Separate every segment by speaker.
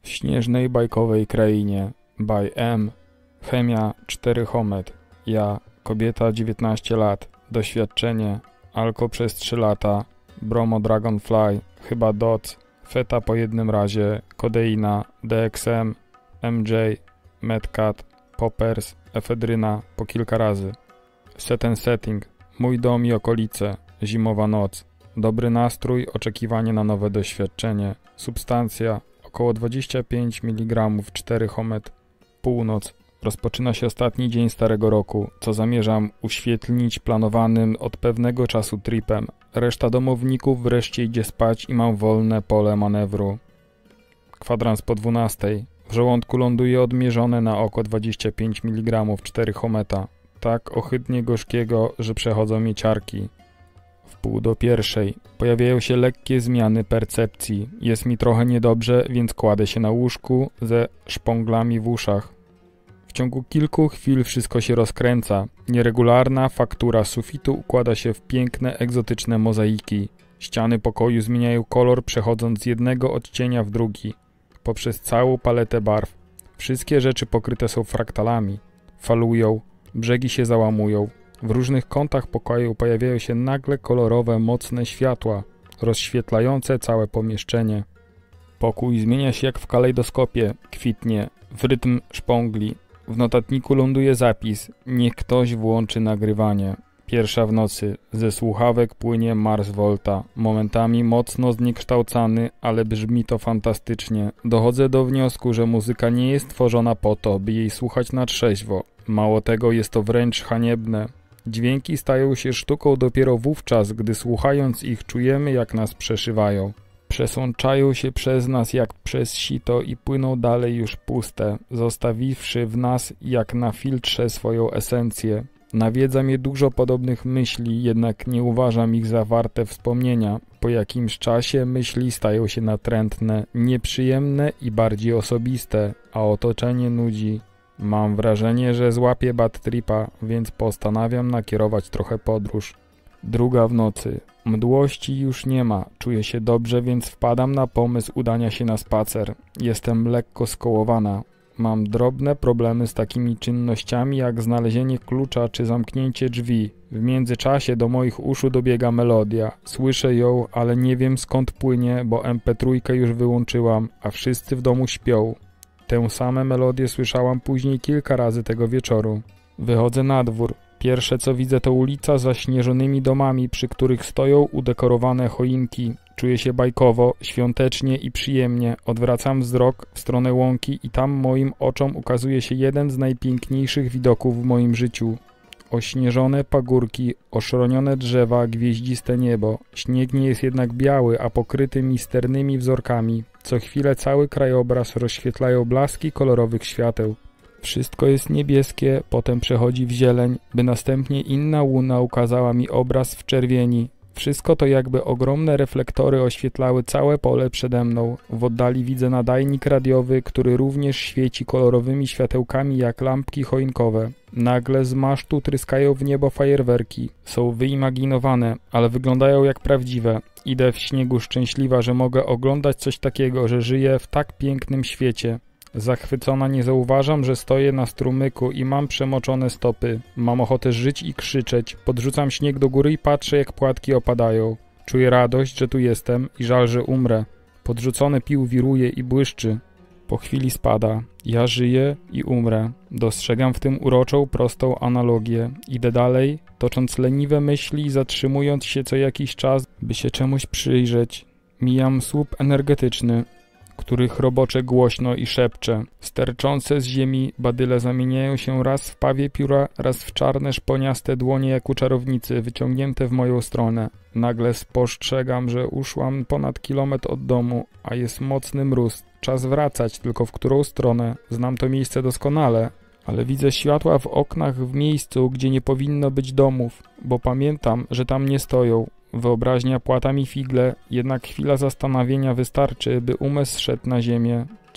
Speaker 1: W śnieżnej bajkowej krainie. By M. Chemia 4 Homet. Ja, kobieta 19 lat. Doświadczenie. Alko przez 3 lata. Bromo Dragonfly. Chyba DOC. Feta po jednym razie. Kodeina. DXM. MJ. Medcat. Poppers. Efedryna po kilka razy. Set and setting. Mój dom i okolice. Zimowa noc. Dobry nastrój. Oczekiwanie na nowe doświadczenie. Substancja. Około 25 mg 4 Homet. Północ. Rozpoczyna się ostatni dzień starego roku, co zamierzam uświetlić planowanym od pewnego czasu tripem. Reszta domowników wreszcie idzie spać i mam wolne pole manewru. Kwadrans po 12. W żołądku ląduje odmierzone na oko 25 mg 4 Hometa. Tak ohydnie gorzkiego, że przechodzą mnie ciarki. W pół do 1. Pojawiają się lekkie zmiany percepcji. Jest mi trochę niedobrze, więc kładę się na łóżku ze szponglami w uszach. W ciągu kilku chwil wszystko się rozkręca. Nieregularna faktura sufitu układa się w piękne, egzotyczne mozaiki. Ściany pokoju zmieniają kolor, przechodząc z jednego odcienia w drugi. Poprzez całą paletę barw. Wszystkie rzeczy pokryte są fraktalami. Falują, brzegi się załamują. W różnych kątach pokoju pojawiają się nagle kolorowe, mocne światła, rozświetlające całe pomieszczenie. Pokój zmienia się jak w kalejdoskopie, kwitnie, w rytm szpongli. W notatniku ląduje zapis: niech ktoś włączy nagrywanie. 1 w nocy. Ze słuchawek płynie Mars Volta. Momentami mocno zniekształcany, ale brzmi to fantastycznie. Dochodzę do wniosku, że muzyka nie jest tworzona po to, by jej słuchać na trzeźwo. Mało tego, jest to wręcz haniebne. Dźwięki stają się sztuką dopiero wówczas, gdy słuchając ich czujemy, jak nas przeszywają. Przesączają się przez nas jak przez sito i płyną dalej już puste, zostawiwszy w nas jak na filtrze swoją esencję. Nawiedza mnie dużo podobnych myśli, jednak nie uważam ich za warte wspomnienia. Po jakimś czasie myśli stają się natrętne, nieprzyjemne i bardziej osobiste, a otoczenie nudzi. Mam wrażenie, że złapię bad tripa, więc postanawiam nakierować trochę podróż. 2 w nocy. Mdłości już nie ma. Czuję się dobrze, więc wpadam na pomysł udania się na spacer. Jestem lekko skołowana. Mam drobne problemy z takimi czynnościami jak znalezienie klucza czy zamknięcie drzwi. W międzyczasie do moich uszu dobiega melodia. Słyszę ją, ale nie wiem skąd płynie, bo MP3 już wyłączyłam, a wszyscy w domu śpią. Tę samą melodię słyszałam później kilka razy tego wieczoru. Wychodzę na dwór. Pierwsze co widzę to ulica z zaśnieżonymi domami, przy których stoją udekorowane choinki. Czuję się bajkowo, świątecznie i przyjemnie. Odwracam wzrok w stronę łąki i tam moim oczom ukazuje się jeden z najpiękniejszych widoków w moim życiu. Ośnieżone pagórki, oszronione drzewa, gwieździste niebo. Śnieg nie jest jednak biały, a pokryty misternymi wzorkami. Co chwilę cały krajobraz rozświetlają blaski kolorowych świateł. Wszystko jest niebieskie, potem przechodzi w zieleń, by następnie inna łuna ukazała mi obraz w czerwieni. Wszystko to jakby ogromne reflektory oświetlały całe pole przede mną. W oddali widzę nadajnik radiowy, który również świeci kolorowymi światełkami jak lampki choinkowe. Nagle z masztu tryskają w niebo fajerwerki. Są wyimaginowane, ale wyglądają jak prawdziwe. Idę w śniegu szczęśliwa, że mogę oglądać coś takiego, że żyję w tak pięknym świecie. Zachwycona nie zauważam, że stoję na strumyku i mam przemoczone stopy. Mam ochotę żyć i krzyczeć. Podrzucam śnieg do góry i patrzę, jak płatki opadają. Czuję radość, że tu jestem i żal, że umrę. Podrzucony pił wiruje i błyszczy. Po chwili spada. Ja żyję i umrę. Dostrzegam w tym uroczą, prostą analogię. Idę dalej, tocząc leniwe myśli i zatrzymując się co jakiś czas, by się czemuś przyjrzeć. Mijam słup energetyczny, który chrobocze głośno i szepcze. Sterczące z ziemi badyle zamieniają się raz w pawie pióra, raz w czarne szponiaste dłonie jak u czarownicy, wyciągnięte w moją stronę. Nagle spostrzegam, że uszłam ponad kilometr od domu, a jest mocny mróz. Czas wracać, tylko w którą stronę? Znam to miejsce doskonale, ale widzę światła w oknach w miejscu, gdzie nie powinno być domów, bo pamiętam, że tam nie stoją. Wyobraźnia płata mi figle, jednak chwila zastanowienia wystarczy, by umysł zszedł na ziemię.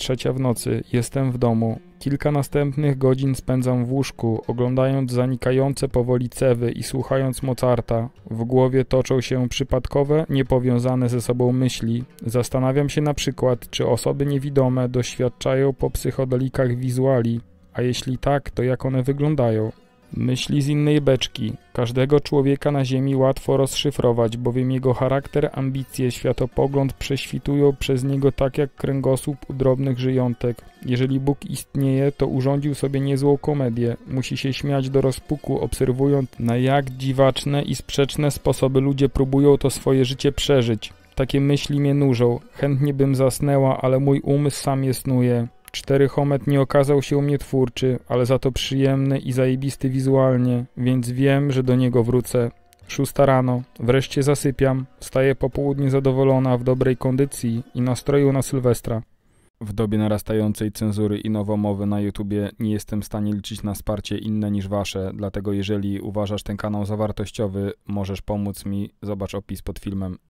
Speaker 1: 3 w nocy, jestem w domu. Kilka następnych godzin spędzam w łóżku, oglądając zanikające powoli Cewy i słuchając Mozarta. W głowie toczą się przypadkowe, niepowiązane ze sobą myśli. Zastanawiam się na przykład, czy osoby niewidome doświadczają po psychodelikach wizuali, a jeśli tak, to jak one wyglądają. Myśli z innej beczki. Każdego człowieka na ziemi łatwo rozszyfrować, bowiem jego charakter, ambicje, światopogląd prześwitują przez niego tak jak kręgosłup u drobnych żyjątek. Jeżeli Bóg istnieje, to urządził sobie niezłą komedię. Musi się śmiać do rozpuku, obserwując, na jak dziwaczne i sprzeczne sposoby ludzie próbują to swoje życie przeżyć. Takie myśli mnie nużą. Chętnie bym zasnęła, ale mój umysł sam je snuje. 4-homet nie okazał się u mnie twórczy, ale za to przyjemny i zajebisty wizualnie, więc wiem, że do niego wrócę. 6 rano, wreszcie zasypiam, wstaję po południu zadowolona, w dobrej kondycji i nastroju na Sylwestra. W dobie narastającej cenzury i nowomowy na YouTubie nie jestem w stanie liczyć na wsparcie inne niż wasze, dlatego jeżeli uważasz ten kanał za wartościowy, możesz pomóc mi, zobacz opis pod filmem.